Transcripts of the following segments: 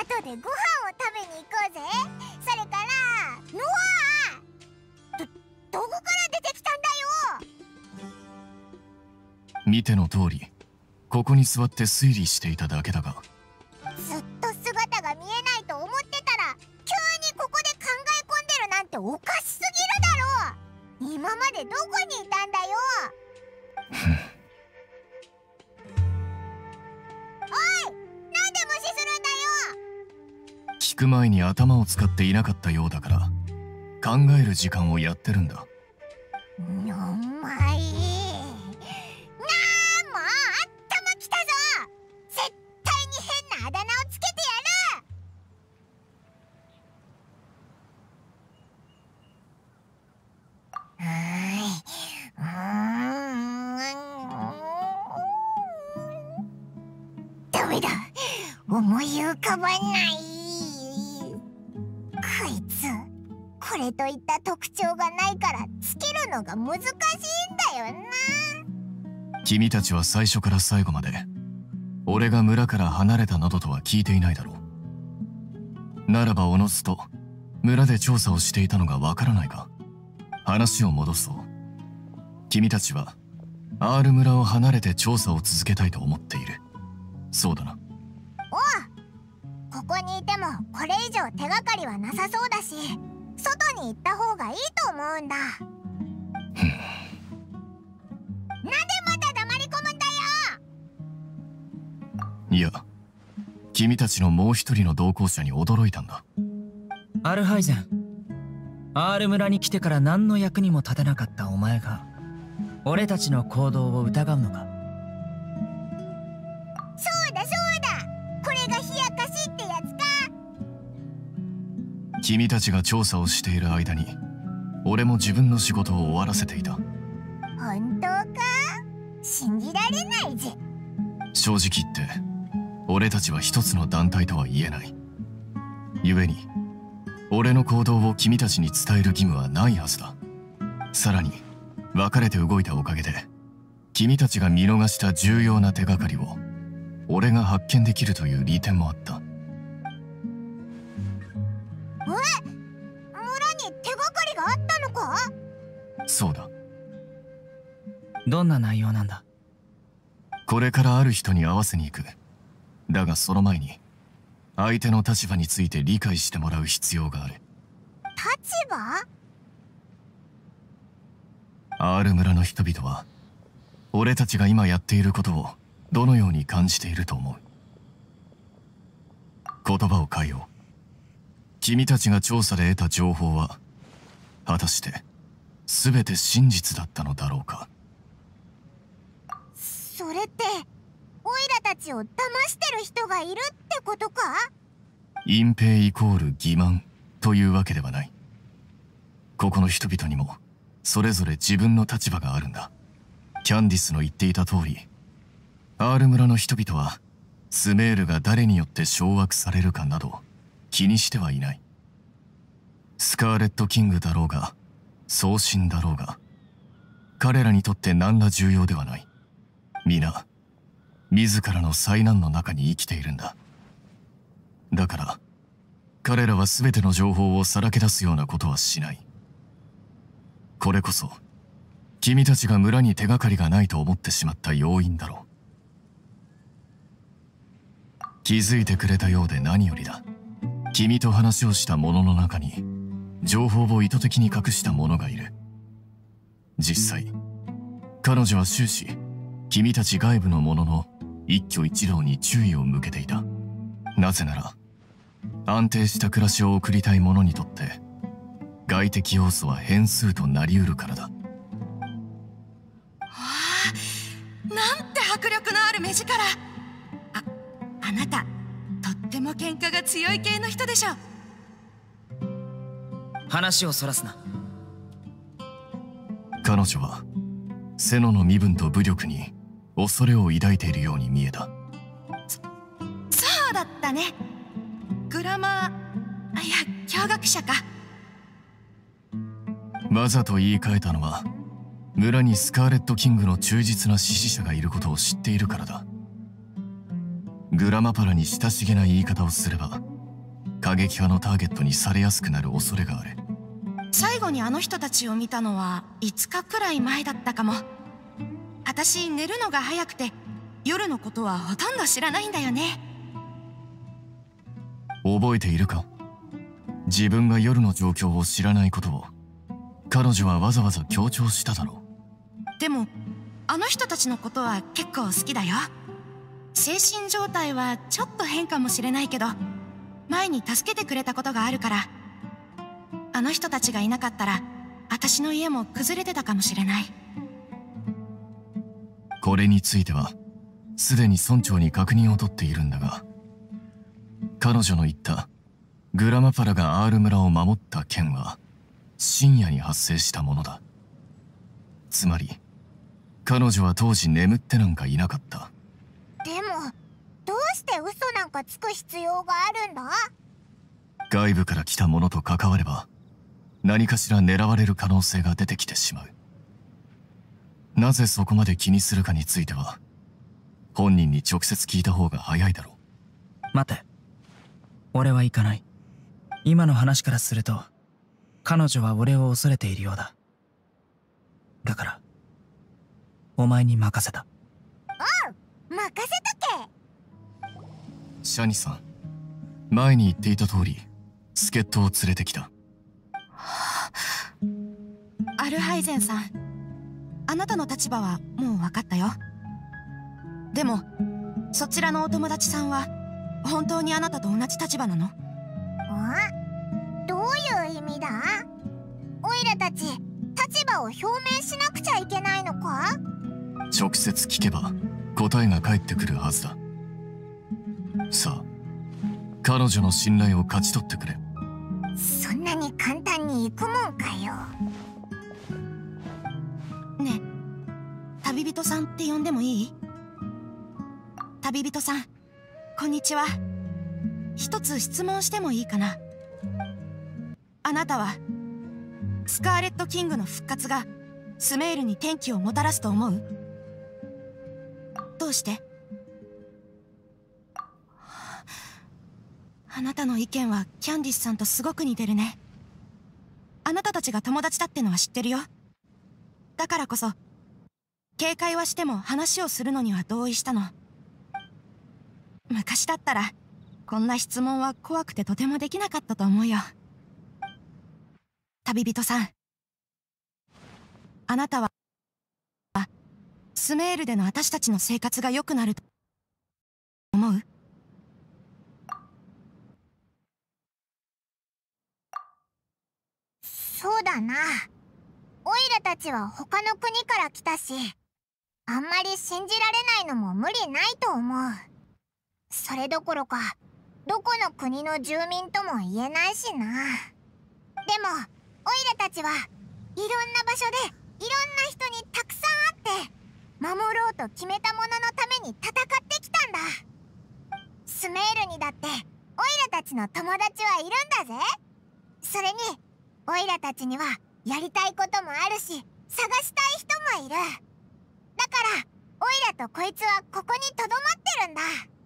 後でご飯を食べに行こうぜ。それからノア、どこから出てきたんだよ。 見ての通り、ここに座って推理していただけだが。 ずっと姿が見えないと思ってたら、急にここで考え込んでるなんておかしすぎるだろう。今までどこにいたんだよ。おい、なんで無視するんだよ。 聞く前に頭を使っていなかったようだから、考える時間をやってるんだ。 お前なあ、もう頭きたぞ。絶対に変なあだ名をつけてやる。ダメだ、思い浮かばない。こいつ、これといった特徴がないからつけるのが難しいんだよな。 君たちは最初から最後まで俺が村から離れたなどとは聞いていないだろう。ならばおのずと村で調査をしていたのがわからないか。話を戻そう。君たちは R 村を離れて調査を続けたいと思っている。そうだな。 おう、ここにいてもこれ以上手がかりはなさそうだし、外に行った方がいいと思うんだ。なんでまた黙り込むんだよ。 いや、君たちのもう一人の同行者に驚いたんだ。 アルハイゼン、R 村に来てから何の役にも立てなかったお前が俺たちの行動を疑うのか。 そうだそうだ、これが冷やかしってやつか。 君たちが調査をしている間に俺も自分の仕事を終わらせていた。 本当か？信じられないぜ。 正直言って俺たちは一つの団体とは言えない。故に俺の行動を君たちに伝える義務はないはずだ。さらに別れて動いたおかげで君たちが見逃した重要な手がかりを俺が発見できるという利点もあった。 村に手がかりがあったのか？ そうだ。 どんな内容なんだ？ これからある人に会わせに行く。だがその前に相手の立場について理解してもらう必要がある。 立場？ R 村の人々は俺たちが今やっていることをどのように感じていると思う？言葉を変えよう。君たちが調査で得た情報は果たして全て真実だったのだろうか。 それってオイラたちを騙してる人がいるってことか？ 隠蔽イコール欺瞞というわけではない。ここの人々にもそれぞれ自分の立場があるんだ。キャンディスの言っていた通り、R 村の人々はスメールが誰によって掌握されるかなど気にしてはいない。スカーレット・キングだろうが送信だろうが彼らにとって何ら重要ではない。皆自らの災難の中に生きているんだ。だから彼らは全ての情報をさらけ出すようなことはしない。これこそ君たちが村に手がかりがないと思ってしまった要因だろう。気づいてくれたようで何よりだ。君と話をした者の中に情報を意図的に隠した者がいる。実際彼女は終始君たち外部の者の一挙一動に注意を向けていた。なぜなら安定した暮らしを送りたい者にとって外的要素は変数となりうるからだ。 なんて迫力のある目力。あなたとっても喧嘩が強い系の人でしょ。 話をそらすな。 彼女はセノの身分と武力に恐れを抱いているように見えた。 そうだったね。グラマー、いや教学者か。 わざと言い換えたのは村にスカーレット・キングの忠実な支持者がいることを知っているからだ。グラマパラに親しげな言い方をすれば過激派のターゲットにされやすくなる恐れがある。 最後にあの人たちを見たのは5日くらい前だったかも。私寝るのが早くて夜のことはほとんど知らないんだよね。 覚えているか？自分が夜の状況を知らないことを彼女はわざわざ強調しただろでもあの人たちのことは結構好きだよ。精神状態はちょっと変かもしれないけど前に助けてくれたことがあるから、あの人たちがいなかったら私の家も崩れてたかもしれない。 これについてはすでに村長に確認を取っているんだが、彼女の言ったグラマパラがアール村を守った件は深夜に発生したものだ。つまり彼女は当時眠ってなんかいなかった。 でもどうして嘘なんかつく必要があるんだ？ 外部から来たものと関われば何かしら狙われる可能性が出てきてしまう。なぜそこまで気にするかについては本人に直接聞いた方が早いだろう。 待て、俺は行かない。今の話からすると彼女は俺を恐れているようだ。だからお前に任せた。 任せとけ。 シャニさん、前に言っていた通り助っ人を連れてきた。 アルハイゼンさん、あなたの立場はもう分かったよ。でもそちらのお友達さんは本当にあなたと同じ立場なの？ どういう意味だ？オイラたち立場を表明しなくちゃいけないのか？ 直接聞けば答えが返ってくるはずだ。さあ、彼女の信頼を勝ち取ってくれ。 そんなに簡単にいくもんかよ。 ねえ、旅人さんって呼んでもいい？旅人さん、こんにちは。一つ質問してもいいかな？あなたはスカーレット・キングの復活がスメールに転機をもたらすと思う？どうして？あなたの意見はキャンディスさんとすごく似てるね。あなたたちが友達だってのは知ってるよ。だからこそ警戒はしても話をするのには同意したの。昔だったらこんな質問は怖くてとてもできなかったと思うよ。旅人さん、あなたはスメールでの私たちの生活が良くなると思う？ そうだな。オイラたちは他の国から来たし、あんまり信じられないのも無理ないと思う。それどころかどこの国の住民とも言えないしな。でもオイラたちはいろんな場所でいろんな人にたくさん会って守ろうと決めたもののために戦ってきたんだ。スメールにだってオイラたちの友達はいるんだぜ。それにオイラたちにはやりたいこともあるし探したい人もいる。だからオイラとこいつはここにとどまってるんだ。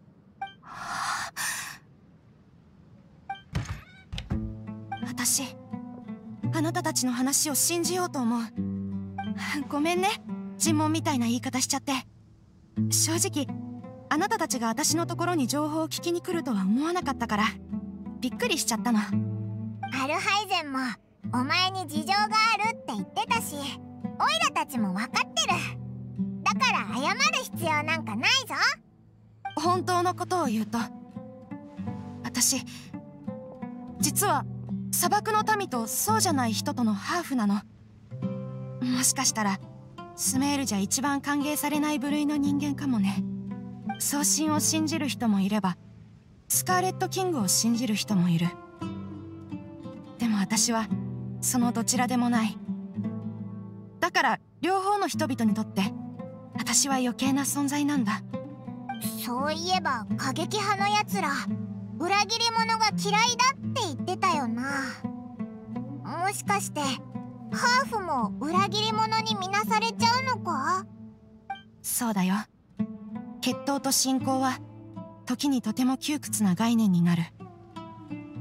私あなたたちの話を信じようと思う。ごめんね、尋問みたいな言い方しちゃって。正直あなたたちが私のところに情報を聞きに来るとは思わなかったからびっくりしちゃったの。 アルハイゼンもお前に事情があるって言ってたし、オイラたちも分かってる。だから謝る必要なんかないぞ。 本当のことを言うと、私実は砂漠の民とそうじゃない人とのハーフなの。もしかしたらスメールじゃ一番歓迎されない部類の人間かもね。送信を信じる人もいればスカーレット・キングを信じる人もいる。でも私はそのどちらでもない。だから両方の人々にとって私は余計な存在なんだ。 そういえば過激派のやつら裏切り者が嫌いだって言ってたよな。もしかしてハーフも裏切り者に見なされちゃうのか？ そうだよ。血統と信仰は時にとても窮屈な概念になる。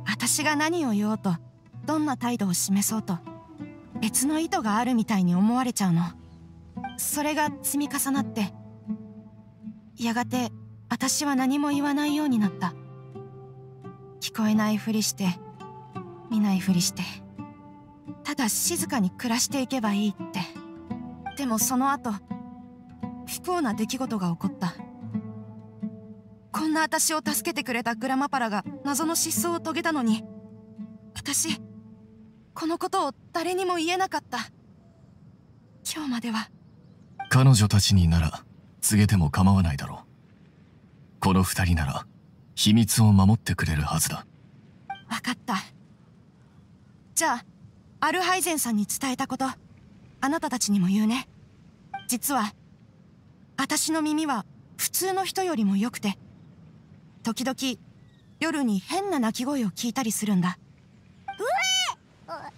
私が何を言おうと、どんな態度を示そうと、別の意図があるみたいに思われちゃうの。それが積み重なって、やがて私は何も言わないようになった。聞こえないふりして、見ないふりして、ただ静かに暮らしていけばいいって。でもその後、不幸な出来事が起こった。こんな私を助けてくれたグラマパラが謎の失踪を遂げたのに、私このことを誰にも言えなかった。今日までは。 彼女たちになら告げても構わないだろう。この二人なら秘密を守ってくれるはずだ。 分かった。じゃあアルハイゼンさんに伝えたこと、あなたたちにも言うね。実は私の耳は普通の人よりも良くて、時々夜に変な鳴き声を聞いたりするんだ。 お化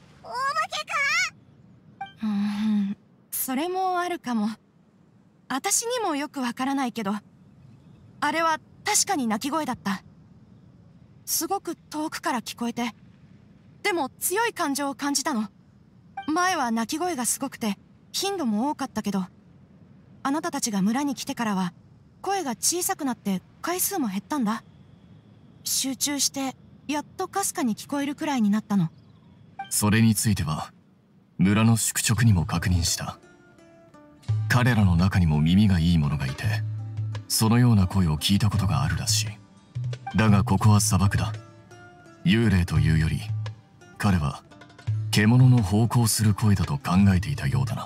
けか？ それもあるかも。私にもよくわからないけど、あれは確かに鳴き声だった。すごく遠くから聞こえて、でも強い感情を感じたの。前は鳴き声がすごくて頻度も多かったけど、あなたたちが村に来てからは声が小さくなって回数も減ったんだ。集中してやっとかすかに聞こえるくらいになったの。 それについては村の宿直にも確認した。彼らの中にも耳がいい者がいて、そのような声を聞いたことがあるらしい。だがここは砂漠だ。幽霊というより彼は獣の咆哮する声だと考えていたようだな。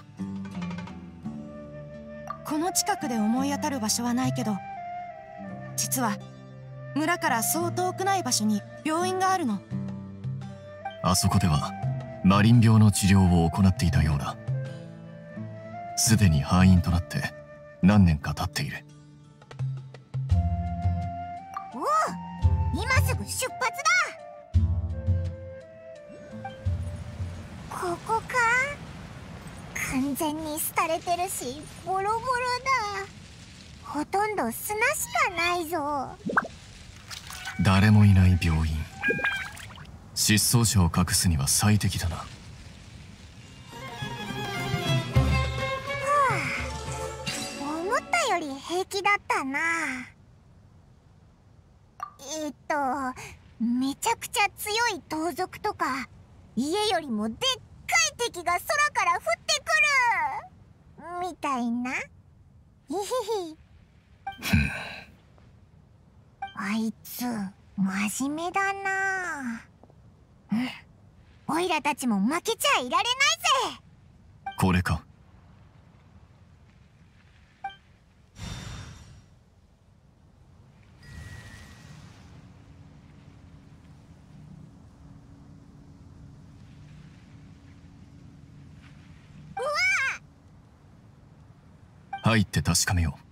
この近くで思い当たる場所はないけど、実は村からそう遠くない場所に病院があるの。 あそこではマリン病の治療を行っていたようだ。すでに廃院となって何年か経っている。 おお、今すぐ出発だ。ここか？完全に廃れてるしボロボロだ。ほとんど砂しかないぞ。 誰もいない病院。失踪者を隠すには最適だな。 思ったより平気だったな。めちゃくちゃ強い盗賊とか家よりもでっかい敵が空から降ってくるみたいな。ひひひ。あいつ真面目だな。おいらたちも負けちゃいられないぜ。 これか。入って確かめよう。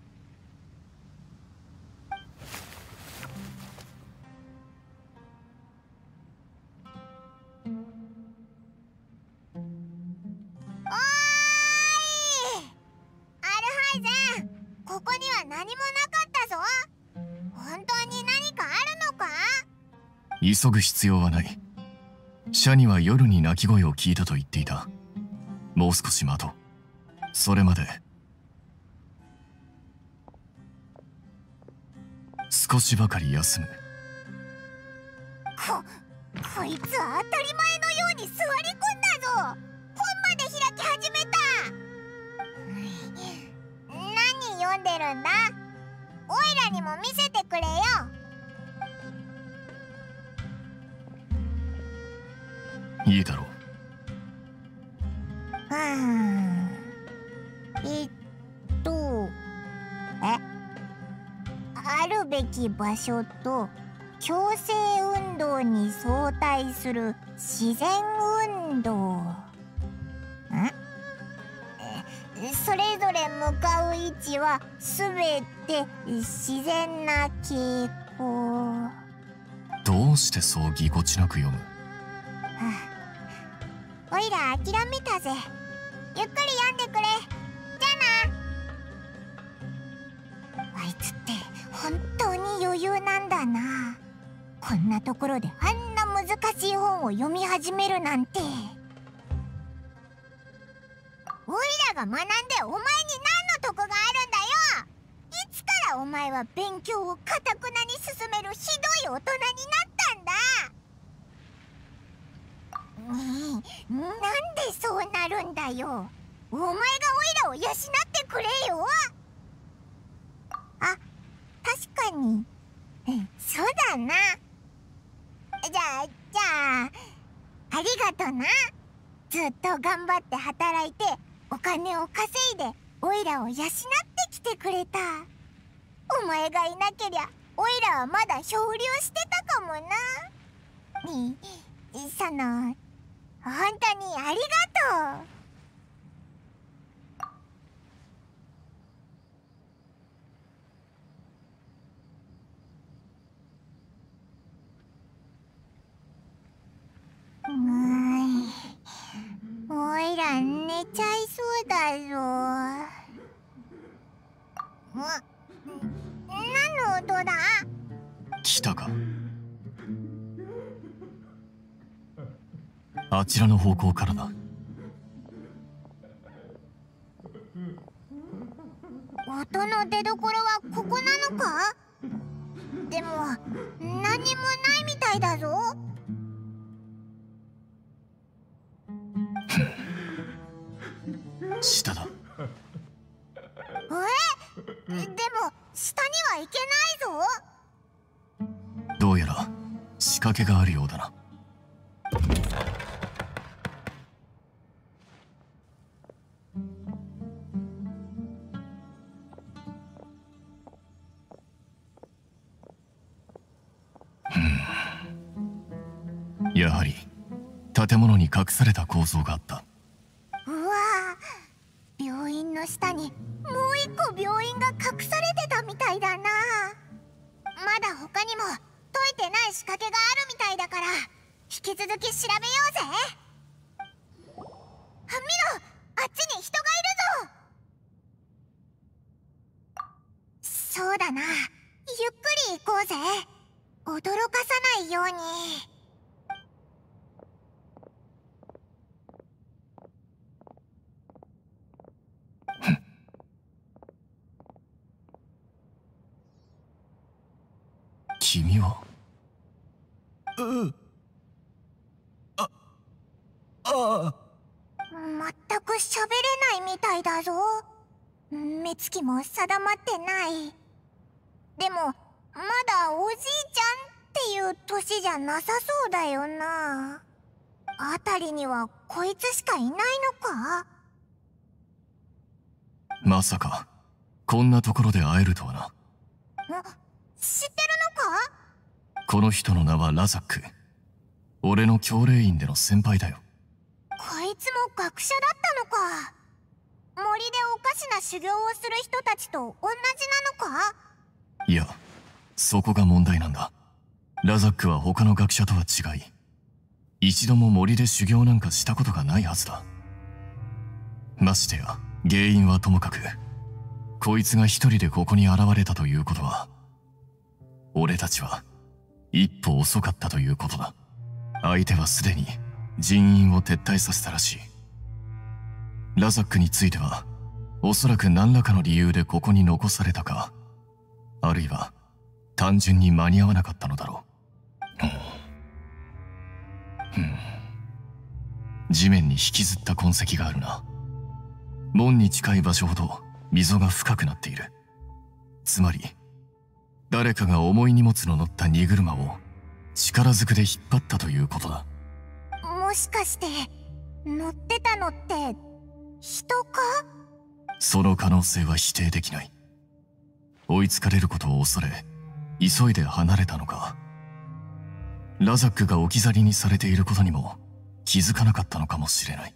ここには何もなかったぞ。本当に何かあるのか？ 急ぐ必要はない。シャニは夜に鳴き声を聞いたと言っていた。もう少し待とう。それまで少しばかり休む。 こいつは当たり前のように座り込んだぞ。本まで開き始めた。何読んでるんだ？おいらにも見せてくれよ。 いいだろう。 あるべき場所と強制運動に相対する自然運動。それぞれ向かう位置はすべて自然な傾向。 どうしてそうぎこちなく読む？ おいら諦めたぜ。ゆっくり読んでくれ。じゃあな。あいつって本当に余裕なんだな。こんなところであんな難難しい本を読み始めるなんて。オイラが学んでお前に何の得があるんだよ。いつからお前は勉強をかたくなに進めるひどい大人になったんだ。ねえ、なんでそうなるんだよ。お前がオイラを養ってくれよ。あ、確かに。そうだな。じゃあありがとな。ずっと頑張って働いてお金を稼いでオイラを養ってきてくれた。お前がいなけりゃオイラはまだ漂流してたかもな。本当にありがとう。おいら寝ちゃいそうだぞ。何の音だ？ 来たか。あちらの方向からだ。 音の出どころはここなのか？でも何にもないみたいだぞ。 下だ。 でも下には行けないぞ。 どうやら仕掛けがあるようだな。やはり建物に隠された構造があった。 うわぁ、病院の下にもう一個病院が隠されてたみたいだな。まだ他にも解いてない仕掛けがあるみたいだから引き続き調べようぜ。見ろ、あっちに人がいるぞ。そうだな、ゆっくり行こうぜ。驚かさないように。 君は全く喋れないみたいだぞ。目つきも定まってない。でもまだおじいちゃんっていう年じゃなさそうだよな。辺りにはこいつしかいないのか？ まさかこんなところで会えるとはな。 知ってるのか？ この人の名はラザック。俺の教令院での先輩だよ。 こいつも学者だったのか。森でおかしな修行をする人たちと同じなのか？ いや、そこが問題なんだ。ラザックは他の学者とは違い、一度も森で修行なんかしたことがないはずだ。ましてや原因はともかく、こいつが一人でここに現れたということは、俺たちは一歩遅かったということだ。相手はすでに人員を撤退させたらしい。ラザックについてはおそらく何らかの理由でここに残されたか、あるいは単純に間に合わなかったのだろう。地面に引きずった痕跡があるな。門に近い場所ほど溝が深くなっている。つまり誰かが重い荷物の乗った荷車を力ずくで引っ張ったということだ。 もしかして乗ってたのって人か？ その可能性は否定できない。追いつかれることを恐れ急いで離れたのか、ラザックが置き去りにされていることにも気づかなかったのかもしれない。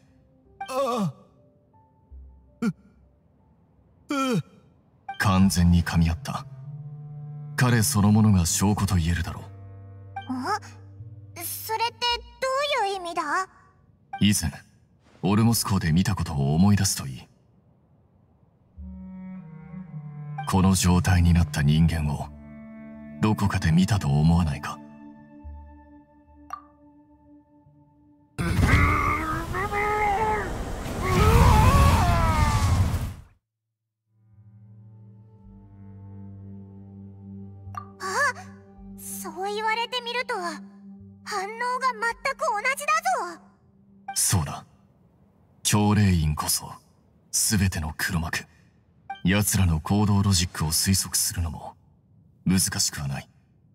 完全に噛み合った。彼そのものが証拠と言えるだろう。 それってどういう意味だ？ 以前オルモス港で見たことを思い出すといい。この状態になった人間をどこかで見たと思わないか？ そう言われてみると反応が全く同じだぞ。 そうだ。教霊院こそ全ての黒幕。奴らの行動ロジックを推測するのも難しくはない。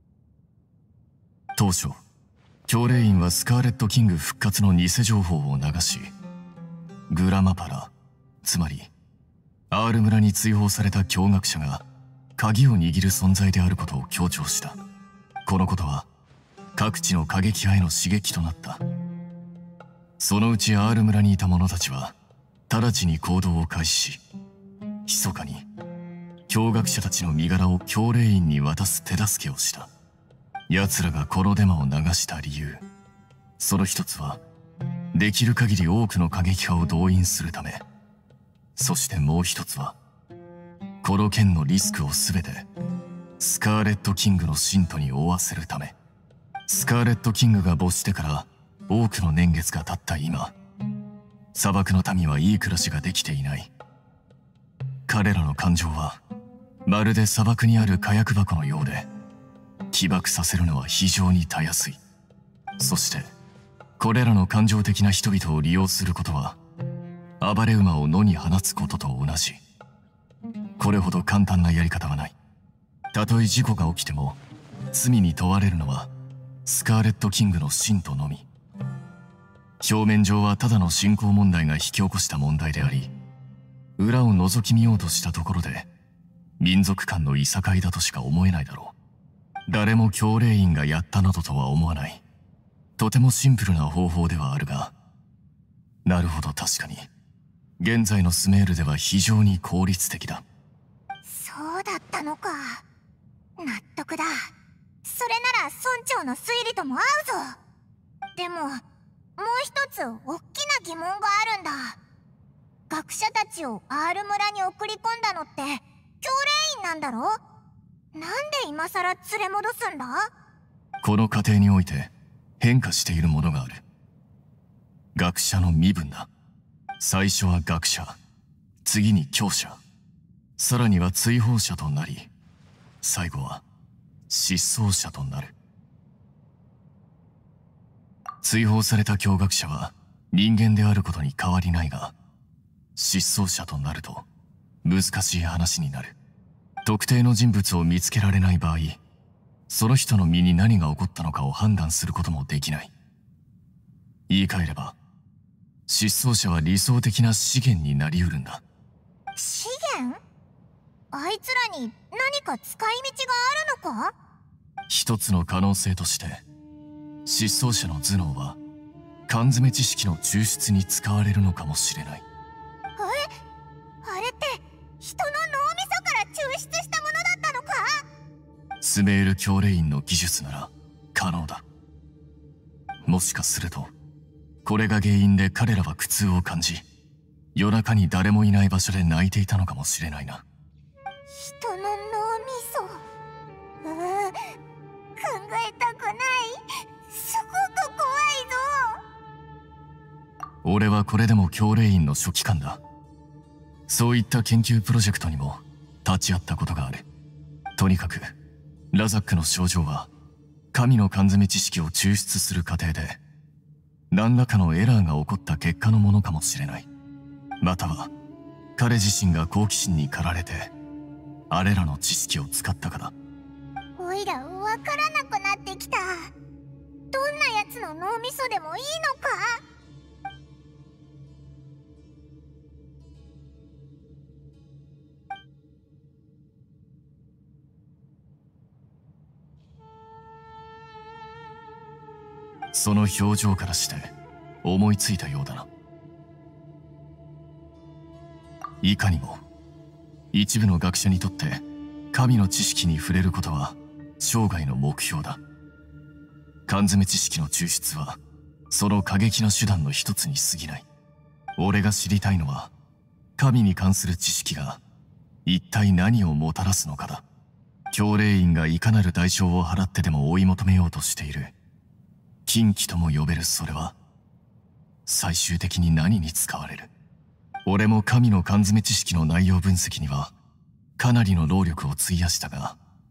当初教霊院はスカーレット・キング復活の偽情報を流し、グラマパラ、つまりアール村に追放された驚愕者が鍵を握る存在であることを強調した。このことは各地の過激派への刺激となった。そのうちアール村にいた者たちは直ちに行動を開始し、密かに驚愕者たちの身柄を教霊院に渡す手助けをした。奴らがこのデマを流した理由、その一つはできる限り多くの過激派を動員するため、そしてもう一つはこの件のリスクを全てスカーレット・キングの信徒に負わせるため。スカーレット・キングが没してから多くの年月が経った今、砂漠の民はいい暮らしができていない。彼らの感情はまるで砂漠にある火薬箱のようで、起爆させるのは非常にたやすい。そしてこれらの感情的な人々を利用することは暴れ馬を野に放つことと同じ。これほど簡単なやり方はない。たとえ事故が起きても罪に問われるのはスカーレット・キングの信徒のみ。表面上はただの信仰問題が引き起こした問題であり、裏を覗き見ようとしたところで民族間のいさかいだとしか思えないだろう。誰も教霊院がやったなどとは思わない。とてもシンプルな方法ではあるが、なるほど、確かに現在のスメールでは非常に効率的だ。 そうだったのか。納得だ。それなら村長の推理とも合うぞ。でももう一つ大きな疑問があるんだ。学者たちをアール村に送り込んだのって教霊院なんだろ。なんで今さら連れ戻すんだ。 この過程において変化しているものがある。学者の身分だ。最初は学者、次に教者、さらには追放者となり、最後は失踪者となる。追放された驚愕者は人間であることに変わりないが、失踪者となると難しい話になる。特定の人物を見つけられない場合、その人の身に何が起こったのかを判断することもできない。言い換えれば、失踪者は理想的な資源になりうるんだ。 資源？あいつらに何か使い道があるのか？ 一つの可能性として、失踪者の頭脳は缶詰知識の抽出に使われるのかもしれない。 あれって人の脳みそから抽出したものだったのか？ スメール教霊院の技術なら可能だ。もしかするとこれが原因で彼らは苦痛を感じ、夜中に誰もいない場所で泣いていたのかもしれないな。 人の脳みそ、考えたくない。すごく怖いぞ。 俺はこれでも教霊院の書記官だ。そういった研究プロジェクトにも立ち会ったことがある。とにかくラザックの症状は神の缶詰知識を抽出する過程で何らかのエラーが起こった結果のものかもしれない。または彼自身が好奇心に駆られてあれらの知識を使ったかだ。 おいらわからなくなってきた。どんなやつの脳みそでもいいのか？ その表情からして思いついたようだな。いかにも一部の学者にとって神の知識に触れることは生涯の目標だ。缶詰知識の抽出はその過激な手段の一つに過ぎない。俺が知りたいのは神に関する知識が一体何をもたらすのかだ。教霊院がいかなる代償を払ってでも追い求めようとしている禁忌とも呼べるそれは最終的に何に使われる。俺も神の缶詰知識の内容分析にはかなりの労力を費やしたが、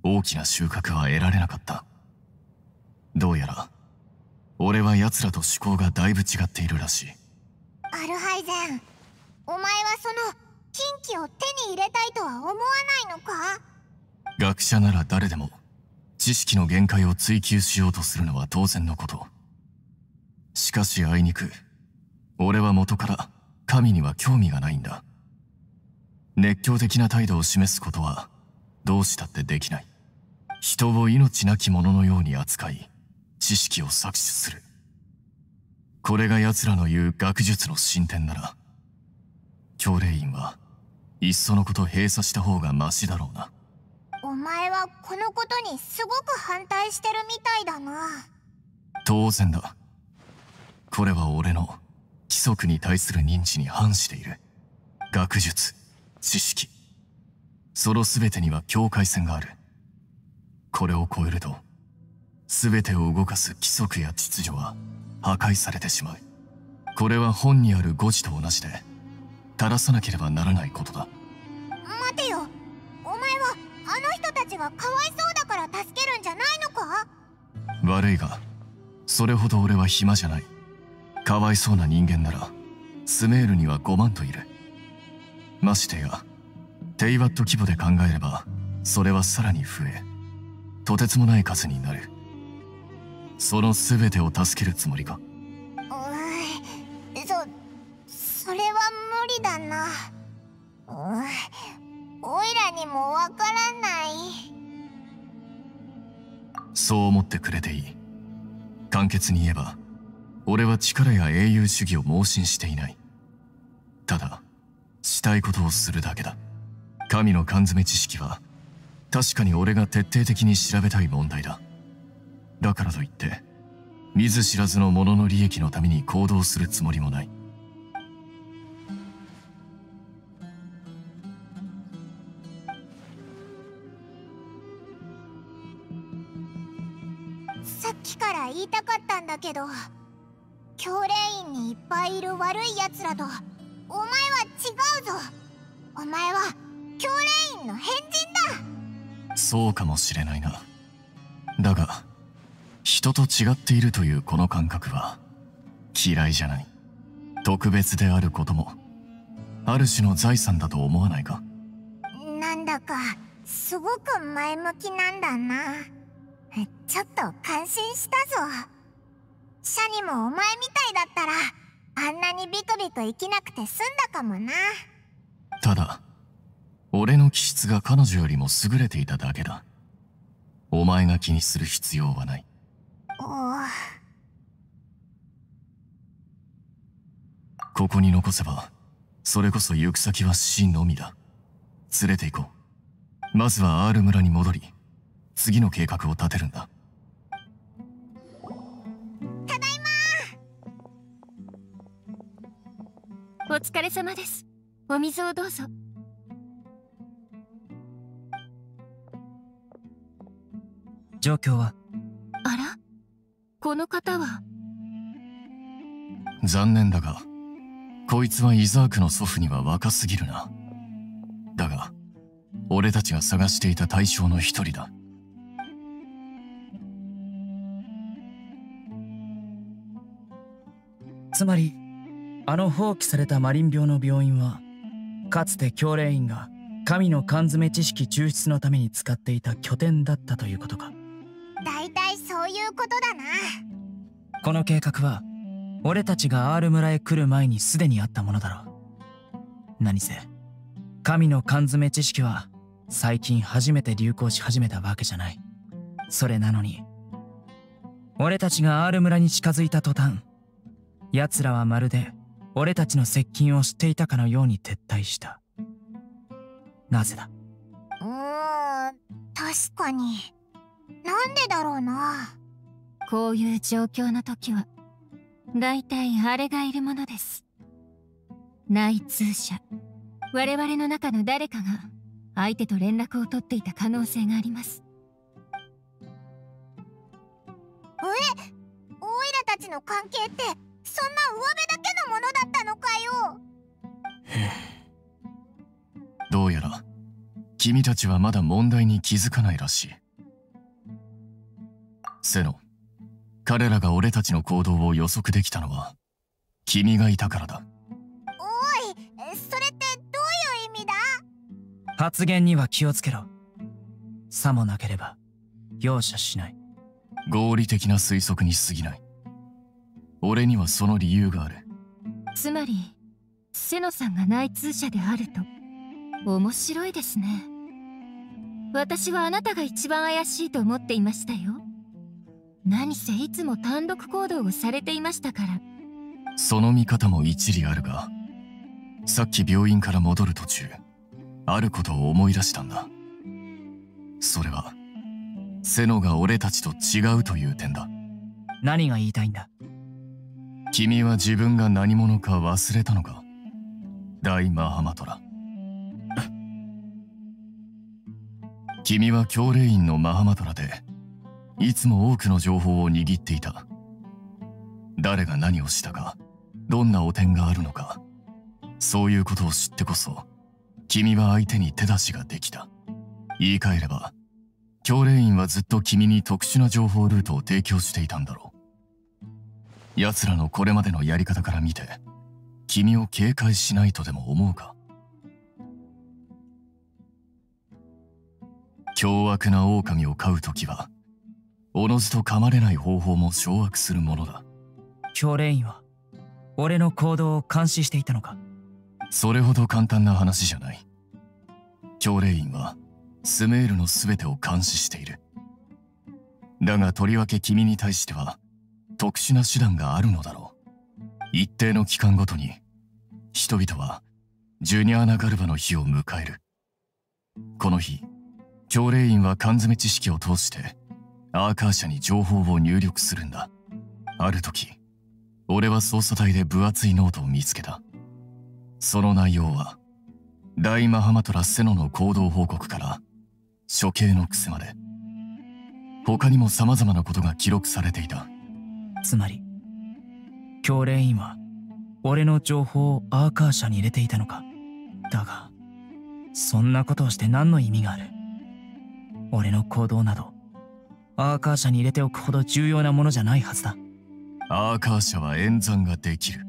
大きな収穫は得られなかった。どうやら俺は奴らと思考がだいぶ違っているらしい。 アルハイゼン、お前はその禁忌を手に入れたいとは思わないのか？ 学者なら誰でも知識の限界を追求しようとするのは当然のこと。しかしあいにく俺は元から神には興味がないんだ。熱狂的な態度を示すことはどうしたってできない。人を命なき者のように扱い知識を搾取する。これが奴らの言う学術の進展なら教令院はいっそのこと閉鎖した方がマシだろうな。 お前はこのことにすごく反対してるみたいだな。 当然だ。これは俺の規則に対する認知に反している。学術、知識、その全てには境界線がある。これを超えると全てを動かす規則や秩序は破壊されてしまう。これは本にある誤字と同じで正さなければならないことだ。 待てよ、お前はあの人たちがかわいそうだから助けるんじゃないのか？ 悪いがそれほど俺は暇じゃない。かわいそうな人間ならスメールには5万といる。ましてやテイワット規模で考えればそれはさらに増えとてつもない数になる。その全てを助けるつもりか？ それは無理だな。おいらにもわからない。 そう思ってくれていい。簡潔に言えば俺は力や英雄主義を盲信していない。ただしたいことをするだけだ。神の缶詰知識は確かに俺が徹底的に調べたい問題だ。だからといって見ず知らずの者の利益のために行動するつもりもない。 さっきから言いたかったんだけど、教令院にいっぱいいる悪いやつらとお前は違うぞ。お前は教令院の変人だ。 そうかもしれないな。だが人と違っているというこの感覚は嫌いじゃない。特別であることもある種の財産だと思わないか？ なんだかすごく前向きなんだな。ちょっと感心したぞ。シャにもお前みたいだったらあんなにビクビク生きなくて済んだかもな。 ただ俺の気質が彼女よりも優れていただけだ。お前が気にする必要はない。ここに残せばそれこそ行く先は死のみだ。連れて行こう。まずは R 村に戻り次の計画を立てるんだ。 ただいお疲れ様です。お水をどうぞ。 状況は？ あら、この方は？ 残念だがこいつはイザークの祖父には若すぎるな。だが俺たちが探していた対象の一人だ。 つまりあの放棄されたマリン病の病院はかつて教令院が神の缶詰知識抽出のために使っていた拠点だったということか？ だいたいそういうことだな。 この計画は俺たちが R 村へ来る前にすでにあったものだろう。何せ神の缶詰知識は最近初めて流行し始めたわけじゃない。それなのに俺たちが R 村に近づいた途端、奴らはまるで俺たちの接近を知っていたかのように撤退した。なぜだ？ 確かに。なんでだろうな。 こういう状況の時はだいたいあれがいるものです。内通者。我々の中の誰かが相手と連絡を取っていた可能性があります。 オイラたちの関係ってそんな上辺だけのものだったのかよ。 どうやら君たちはまだ問題に気づかないらしい。セノ、彼らが俺たちの行動を予測できたのは君がいたからだ。 おい、それってどういう意味だ？ 発言には気をつけろ。さもなければ容赦しない。 合理的な推測に過ぎない。俺にはその理由がある。 つまりセノさんが内通者であると。面白いですね。私はあなたが一番怪しいと思っていましたよ。何せいつも単独行動をされていましたから。 その見方も一理あるが、さっき病院から戻る途中、あることを思い出したんだ。それはセノが俺たちと違うという点だ。 何が言いたいんだ？ 君は自分が何者か忘れたのか、大マハマトラ。君は教令員のマハマトラで、いつも多くの情報を握っていた。誰が何をしたか、どんな汚点があるのか、そういうことを知ってこそ、君は相手に手出しができた。言い換えれば、教令員はずっと君に特殊な情報ルートを提供していたんだろう。奴らのこれまでのやり方から見て、君を警戒しないとでも思うか？凶悪な狼を飼うときは、おのずと噛まれない方法も掌握するものだ。 教令員は俺の行動を監視していたのか？ それほど簡単な話じゃない。教令員はスメールの全てを監視している。だがとりわけ君に対しては特殊な手段があるのだろう。一定の期間ごとに人々はジュニアーナ・ガルバの日を迎える。この日、教令員は缶詰知識を通してアーカー社に情報を入力するんだ。ある時、俺は捜査隊で分厚いノートを見つけた。その内容は大マハマトラ・セノの行動報告から処刑の癖まで、他にも様々なことが記録されていた。 つまり教令員は俺の情報をアーカー社に入れていたのか？だがそんなことをして何の意味がある？俺の行動などアーカー社に入れておくほど重要なものじゃないはずだ。 アーカー社は演算ができる。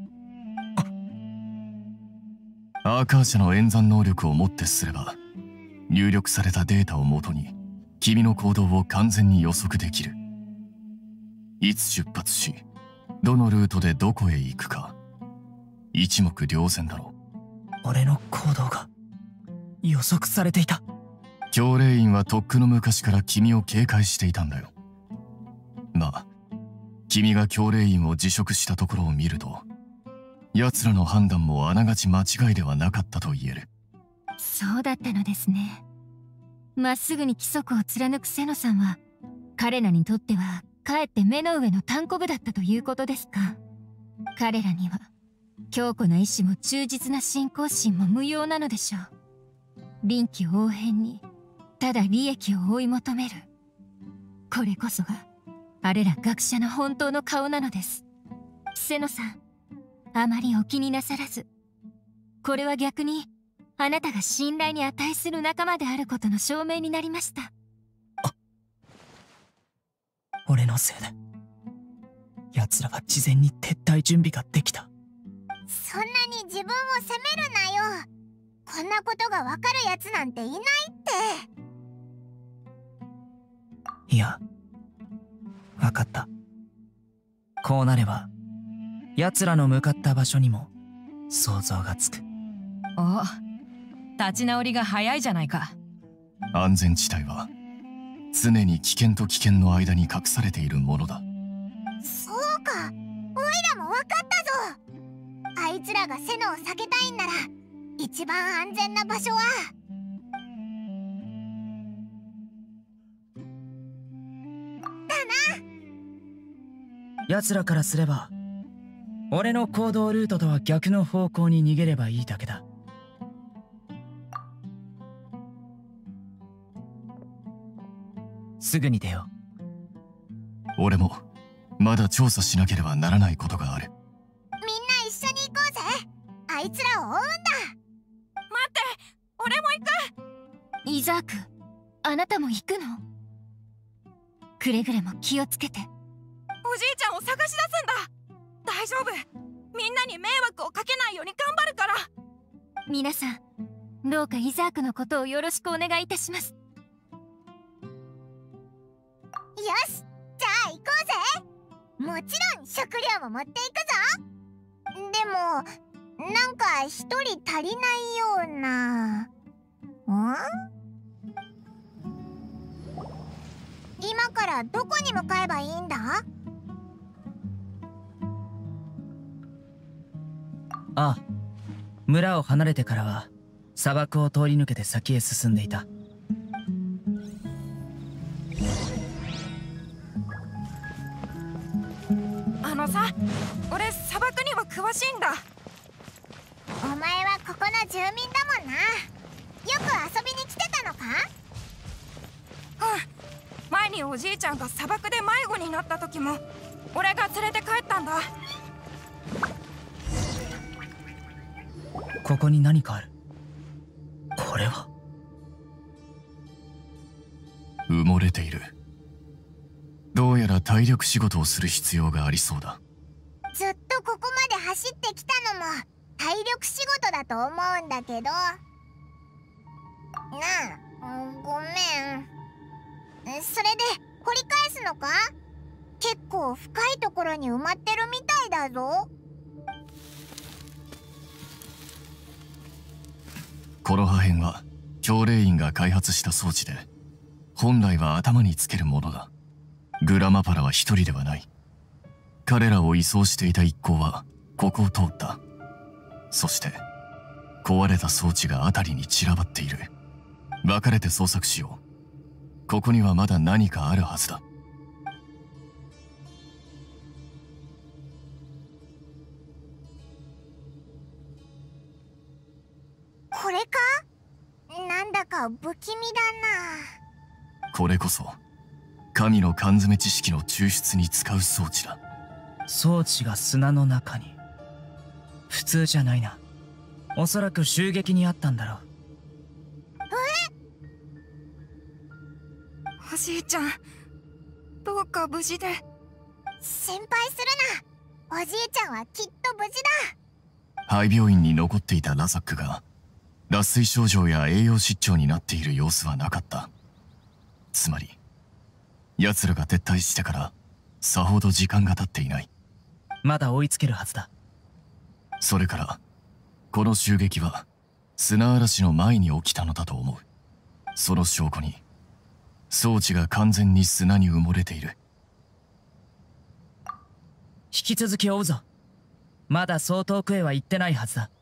アーカー社の演算能力をもってすれば、入力されたデータをもとに君の行動を完全に予測できる。いつ出発し、どのルートでどこへ行くか、一目瞭然だろう。俺の行動が予測されていた。 教令員はとっくの昔から君を警戒していたんだよ。まあ、君が教令員を辞職したところを見ると、奴らの判断もあながち間違いではなかったと言える。 そうだったのですね。まっすぐに規則を貫くセノさんは、彼らにとってはかえって目の上の単行部だったということですか？彼らには強固な意志も忠実な信仰心も無用なのでしょう。臨機応変にただ利益を追い求める。これこそがあれら学者の本当の顔なのです。セノさん、あまりお気になさらず。これは逆にあなたが信頼に値する仲間であることの証明になりました。 俺のせいで奴らは事前に撤退準備ができた。 そんなに自分を責めるなよ。こんなことがわかるやつなんていないって。 いや、わかった。こうなれば奴らの向かった場所にも想像がつく。 お、立ち直りが早いじゃないか。 安全地帯は常に危険と危険の間に隠されているものだ。 そうか、おいらもわかったぞ。あいつらがセノを避けたいんなら一番安全な場所はだな。 奴らからすれば俺の行動ルートとは逆の方向に逃げればいいだけだ。すぐに出よう。俺もまだ調査しなければならないことがある。 みんな一緒に行こうぜ。あいつらを追うんだ。 待って、俺も行く。 イザーク、あなたも行くの？くれぐれも気をつけて。 おじいちゃんを探し出すんだ。大丈夫。みんなに迷惑をかけないように頑張るから。 皆さん、どうかイザークのことをよろしくお願いいたします。 よし、じゃあ行こうぜ。もちろん食料も持っていくぞ。でもなんか一人足りないような。今からどこに向かえばいいんだ？ ああ、村を離れてからは砂漠を通り抜けて先へ進んでいた。 さ、俺砂漠には詳しいんだ。 お前はここの住民だもんな。よく遊びに来てたのか？ 前におじいちゃんが砂漠で迷子になった時も俺が連れて帰ったんだ。 ここに何かある。これは埋もれている。どうやら体力仕事をする必要がありそうだ。 ずっとここまで走ってきたのも体力仕事だと思うんだけどなあ。ごめん。それで掘り返すのか？結構深いところに埋まってるみたいだぞ。 この破片は教令員が開発した装置で、本来は頭につけるものだ。グラマパラは一人ではない。彼らを移送していた一行はここを通った。そして壊れた装置が辺りに散らばっている。分かれて捜索しよう。ここにはまだ何かあるはずだ。 これか？なんだか不気味だな。 これこそ神の缶詰知識の抽出に使う装置だ。 装置が砂の中に。普通じゃないな。おそらく襲撃にあったんだろう。 おじいちゃん、どうか無事で。 心配するな。おじいちゃんはきっと無事だ。 廃病院に残っていたラザックが脱水症状や栄養失調になっている様子はなかった。つまり奴らが撤退してからさほど時間が経っていない。 まだ追いつけるはずだ。 それからこの襲撃は砂嵐の前に起きたのだと思う。その証拠に装置が完全に砂に埋もれている。 引き続き追うぞ。まだそう遠くへは行ってないはずだ。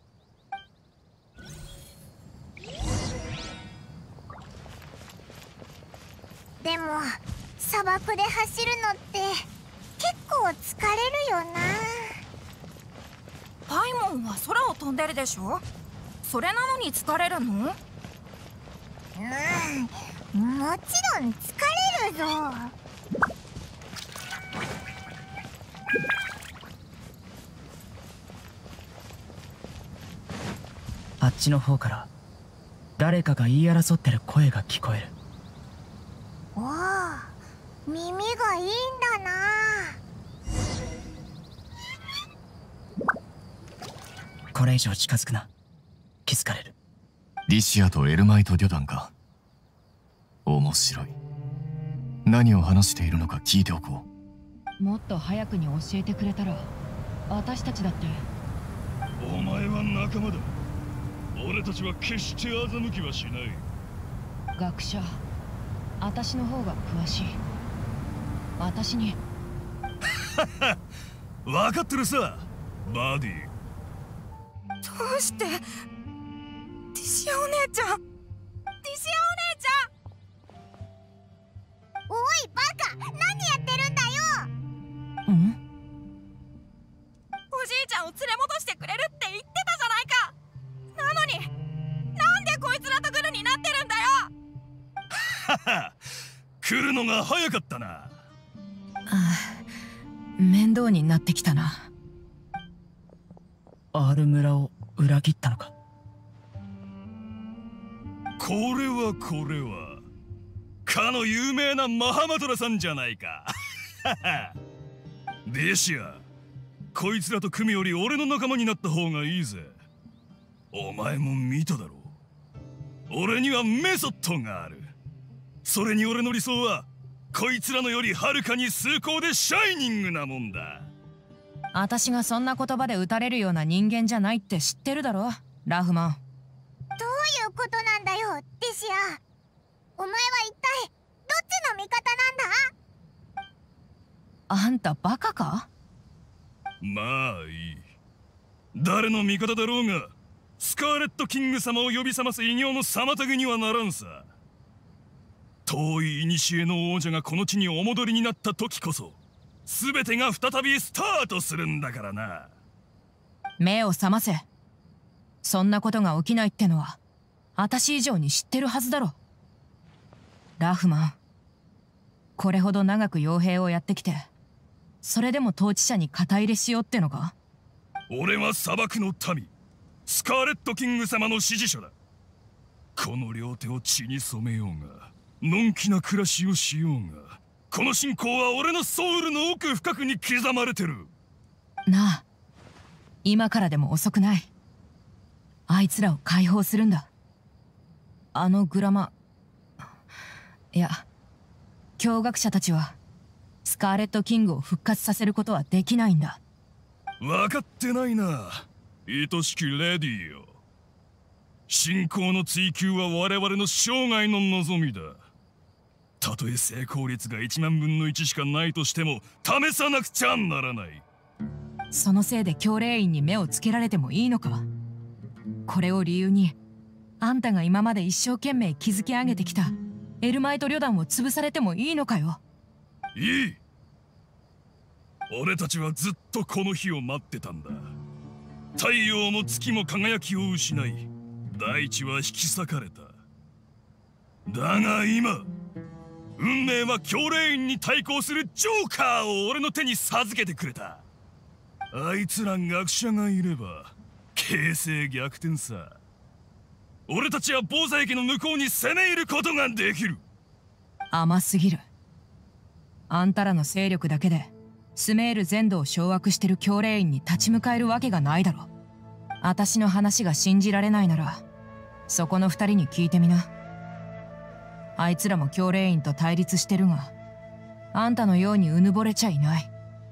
でも砂漠で走るのって結構疲れるよな。 パイモンは空を飛んでるでしょ。それなのに疲れるの？ もちろん疲れるぞ。 あっちの方から誰かが言い争ってる声が聞こえる。 おお、耳がいいんだな。 これ以上近づくな。気づかれる。 リシアとエルマイト・デュダンか。面白い。何を話しているのか聞いておこう。もっと早くに教えてくれたら私たちだって。 お前は仲間だ。俺たちは決して欺きはしない。 学者、私の方が詳しい。私に分かってるさ、バディ。 どうして？ティシアお姉ちゃん、ティシアお姉ちゃん。 おいバカ、何やってるんだよ。 おじいちゃんを連れ戻してくれるって言ってたじゃないか。なのになんでこいつらとグルになってるんだよ。 はは、来るのが早かったな。 ああ、面倒になってきたな。 アール村を裏切ったのか。 これはかの有名なマハマトラさんじゃないか。デシア、こいつらと組むより俺の仲間になった方がいいぜ。お前も見ただろう。俺にはメソッドがある。それに俺の理想はこいつらのよりはるかに崇高でシャイニングなもんだ。 私がそんな言葉で打たれるような人間じゃないって知ってるだろ、ラフマン。 どういうことなんだよ、デシア。お前は一体どっちの味方なんだ？ あんたバカか？ まあいい。誰の味方だろうがスカーレットキング様を呼び覚ます偉業の妨げにはならんさ。遠い古の王者がこの地にお戻りになった時こそ全てが再びスタートするんだからな。 目を覚ませ。そんなことが起きないってのは私以上に知ってるはずだろ。ラフマン、これほど長く傭兵をやってきてそれでも統治者に肩入れしようってのか？ 俺は砂漠の民スカーレットキング様の支持者だ。この両手を血に染めようがのんきな暮らしをしようが、この信仰は俺のソウルの奥深くに刻まれてる。 なあ、今からでも遅くない。あいつらを解放するんだ。あのグラマ、いや、驚愕者たちはスカーレットキングを復活させることはできないんだ。 分かってないな、愛しきレディよ。信仰の追求は我々の生涯の望みだ。たとえ成功率が1万分の1しかないとしても試さなくちゃならない。 そのせいで教令員に目をつけられてもいいのか？これを理由にあんたが今まで一生懸命築き上げてきたエルマイト旅団を潰されてもいいのかよ？ いい。俺たちはずっとこの日を待ってたんだ。太陽も月も輝きを失い大地は引き裂かれた。だが今運命は教令員に対抗するジョーカーを俺の手に授けてくれた。あいつら学者がいれば形勢逆転さ。俺たちは防災家の向こうに攻め入ることができる。 甘すぎる。あんたらの勢力だけでスメール全土を掌握してる教令員に立ち向かえるわけがないだろ。私の話が信じられないならそこの二人に聞いてみな。あいつらも教令員と対立してるがあんたのようにうぬぼれちゃいない。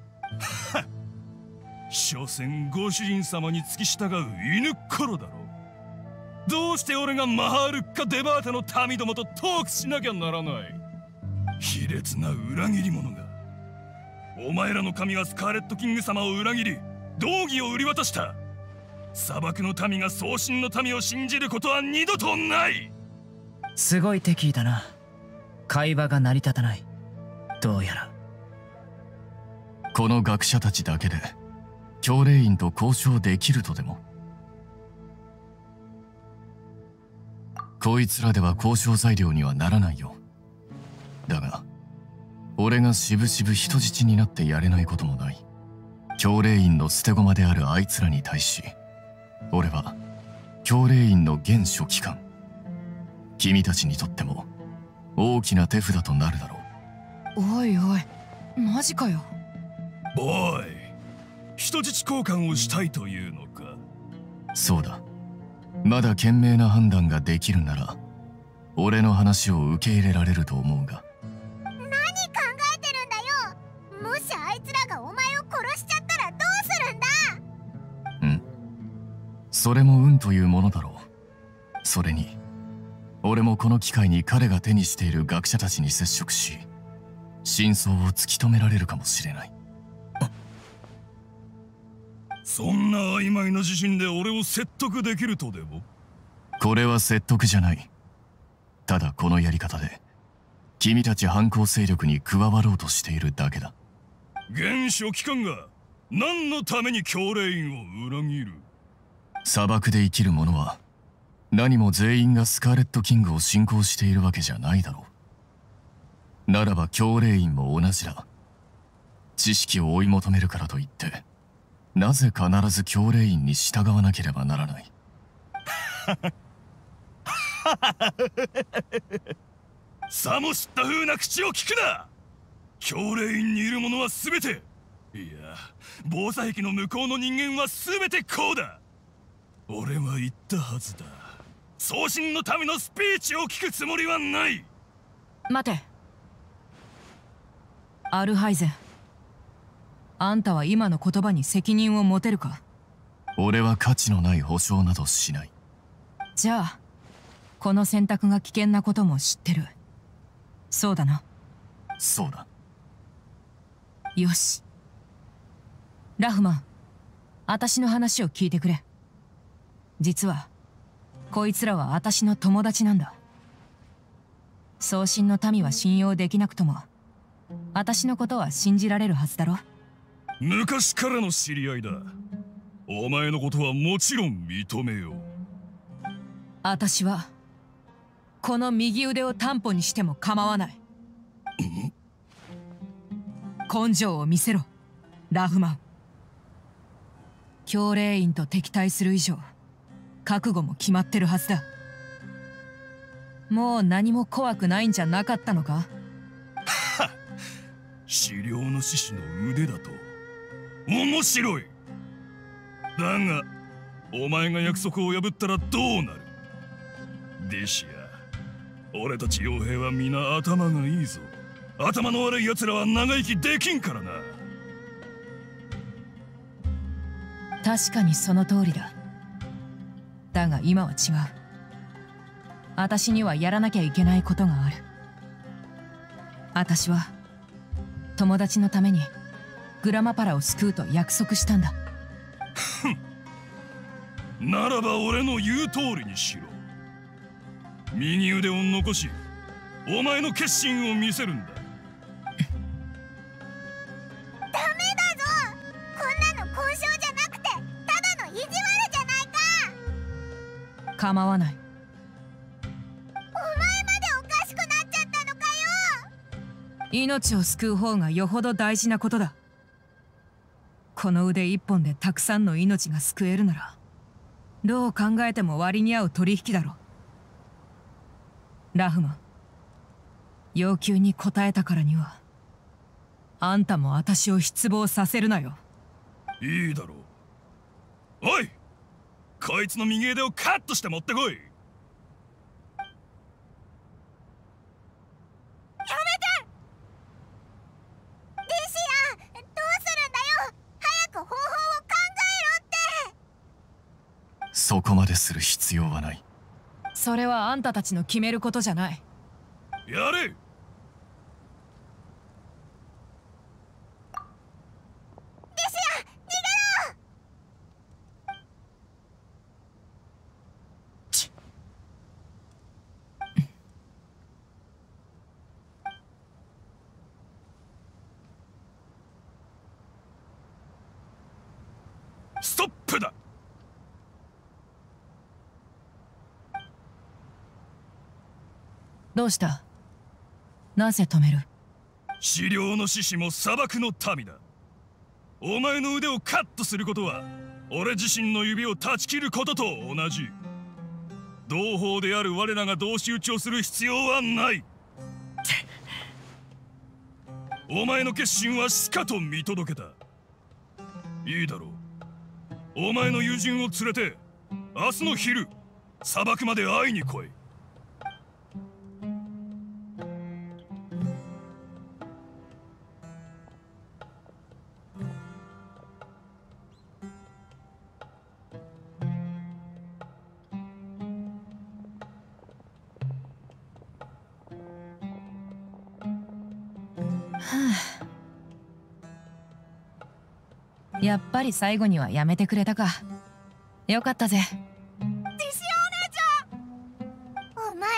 所詮ご主人様に付き従う犬っころだろ。どうして俺がマハールッカ・デバータの民どもとトークしなきゃならない。卑劣な裏切り者が。お前らの神はスカーレットキング様を裏切り道義を売り渡した。砂漠の民が送信の民を信じることは二度とない。 すごい敵意だな。会話が成り立たない。どうやらこの学者たちだけで教令員と交渉できるとでも？こいつらでは交渉材料にはならないよ。だが俺がしぶしぶ人質になってやれないこともない。教令員の捨て駒であるあいつらに対し俺は教令員の現書記官。君たちにとっても大きな手札となるだろう。 おいおい、マジかよ。 ボーイ、人質交換をしたいというのか？ そうだ。まだ賢明な判断ができるなら俺の話を受け入れられると思うが。 何考えてるんだよ。もしあいつらがお前を殺しちゃったらどうするんだ？ ん？それも運というものだろう。それに俺もこの機会に彼が手にしている学者たちに接触し真相を突き止められるかもしれない。 そんな曖昧な自信で俺を説得できるとでも？ これは説得じゃない。ただこのやり方で君たち反抗勢力に加わろうとしているだけだ。 現書記官が何のために教令員を裏切る？ 砂漠で生きる者は何も全員がスカーレットキングを信仰しているわけじゃないだろう。ならば教令員も同じだ。知識を追い求めるからといってなぜ必ず教令員に従わなければならない？ さも知った風な口を聞くな。教霊院にいる者は全て、いや防災壁の向こうの人間は全てこうだ。俺は言ったはずだ。送信の民のスピーチを聞くつもりはない。 待て、アルハイゼン、あんたは今の言葉に責任を持てるか？ 俺は価値のない保証などしない。 じゃあこの選択が危険なことも知ってる。そうだな。 そうだ。 よし、ラフマン、私の話を聞いてくれ。実はこいつらは私の友達なんだ。送信の民は信用できなくとも私のことは信じられるはずだろ。 昔からの知り合いだ。お前のことはもちろん認めよう。 私はこの右腕を担保にしても構わない。根性を見せろ、ラフマン。教霊院と敵対する以上覚悟も決まってるはずだ。もう何も怖くないんじゃなかったのか？ 資料の獅子の腕だと面白い。だがお前が約束を破ったらどうなる？デシア、俺たち傭兵は皆頭がいいぞ。頭の悪い奴らは長生きできんからな。 確かにその通りだ。だが今は違う。私にはやらなきゃいけないことがある。私は友達のためにグラマパラを救うと約束したんだ。 ならば俺の言う通りにしろ。右腕を残しお前の決心を見せるんだ。 ダメだぞ。こんなの交渉じゃなくてただの意地悪じゃないか。 構わない。 お前までおかしくなっちゃったのかよ。 命を救う方がよほど大事なことだ。この腕一本でたくさんの命が救えるならどう考えても割に合う取引だろ。ラフマン、要求に応えたからにはあんたも私を失望させるなよ。 いいだろう。おい、こいつの右腕をカットして持ってこい。 やめて。デシア、どうするんだよ。早く方法を考えろって。 そこまでする必要はない。 それはあんたたちの決めることじゃない。 やれ。 デシア、逃げろ。 ストップだ。 どうした？なぜ止める？ 資料の獅子も砂漠の民だ。お前の腕をカットすることは俺自身の指を断ち切ることと同じ。同胞である我らが同士討ちをする必要はない。お前の決心はしかと見届けた。いいだろう。お前の友人を連れて明日の昼砂漠まで会いに来い。 やっぱり最後にはやめてくれたか。よかったぜ。 デシアお姉ちゃん、お前おかしいんじゃ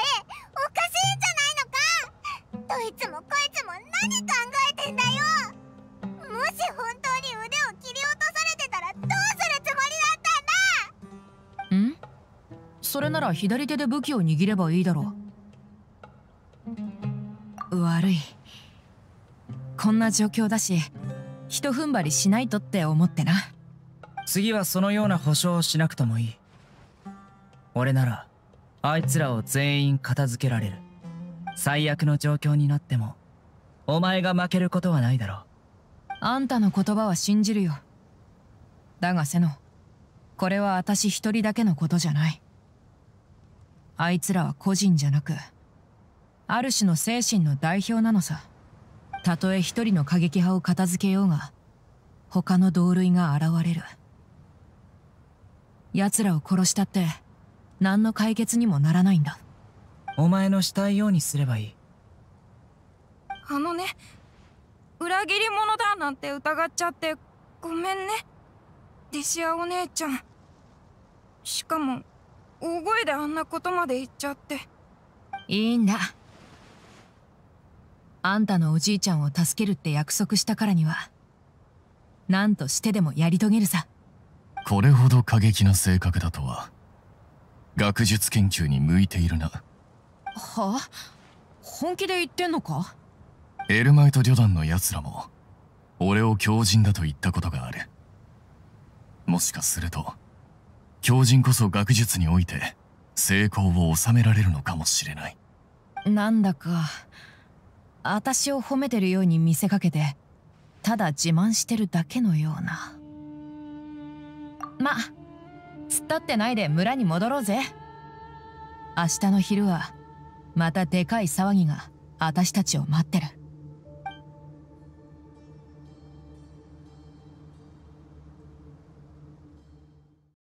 ないのか。どいつもこいつも何考えてんだよ。もし本当に腕を切り落とされてたらどうするつもりだったんだ。 ん？それなら左手で武器を握ればいいだろう。悪い。こんな状況だしひと踏ん張りしないとって思ってな。 次はそのような保証をしなくともいい。俺ならあいつらを全員片付けられる。最悪の状況になってもお前が負けることはないだろう。 あんたの言葉は信じるよ。だがセノ、これは私一人だけのことじゃない。あいつらは個人じゃなく、ある種の精神の代表なのさ。たとえ一人の過激派を片付けようが、他の同類が現れる。奴らを殺したって何の解決にもならないんだ。 お前のしたいようにすればいい。 あのね、裏切り者だなんて疑っちゃってごめんね、デシアお姉ちゃん。しかも大声であんなことまで言っちゃって。 いいんだ。あんたのおじいちゃんを助けるって約束したからには、何としてでもやり遂げるさ。 これほど過激な性格だとは。学術研究に向いているな。 はあ？本気で言ってんのか？ エルマイト旅団の奴らも俺を狂人だと言ったことがある。もしかすると狂人こそ学術において成功を収められるのかもしれない。 なんだか私を褒めてるように見せかけて、ただ自慢してるだけのような。ま、突っ立ってないで村に戻ろうぜ。明日の昼はまたでかい騒ぎが私たちを待ってる。